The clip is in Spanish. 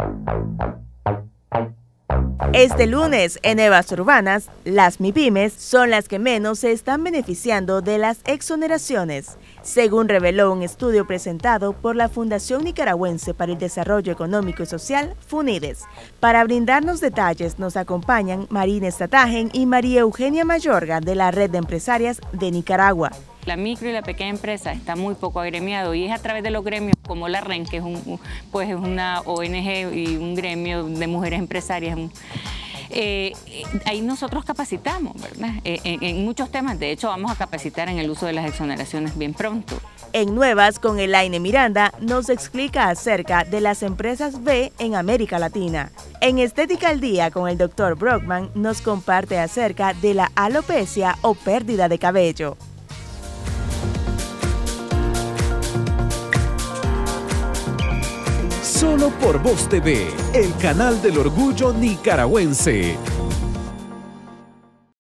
Este lunes, en Evas Urbanas, las MIPYMES son las que menos se están beneficiando de las exoneraciones, según reveló un estudio presentado por la Fundación Nicaragüense para el Desarrollo Económico y Social, FUNIDES. Para brindarnos detalles nos acompañan Marina Estatagen y María Eugenia Mayorga de la Red de Empresarias de Nicaragua. La micro y la pequeña empresa está muy poco agremiado y es a través de los gremios como la REN, que es una ONG y un gremio de mujeres empresarias. Ahí nosotros capacitamos, ¿verdad? En muchos temas. De hecho, vamos a capacitar en el uso de las exoneraciones bien pronto. En Nuevas, con Elaine Miranda, nos explica acerca de las empresas B en América Latina. En Estética al Día, con el Dr. Brockman, nos comparte acerca de la alopecia o pérdida de cabello. Solo por Voz TV, el canal del orgullo nicaragüense.